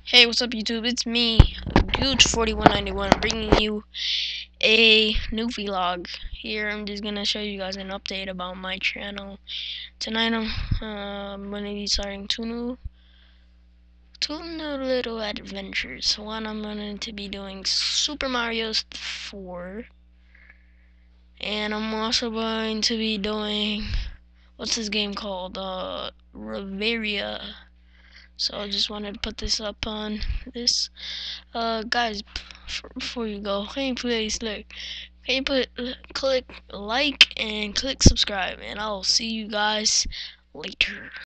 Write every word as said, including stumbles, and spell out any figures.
Hey, what's up YouTube? It's me, Gooch forty-one ninety-one, bringing you a new vlog. Here I'm just gonna show you guys an update about my channel. Tonight I'm, uh, I'm gonna be starting two new, two new little adventures. One, I'm going to be doing Super Mario four, and I'm also going to be doing, what's this game called? Uh, Riveria. So I just wanted to put this up on this. Uh, guys, before you go, can you please look? Can you put click like and click subscribe, and I'll see you guys later.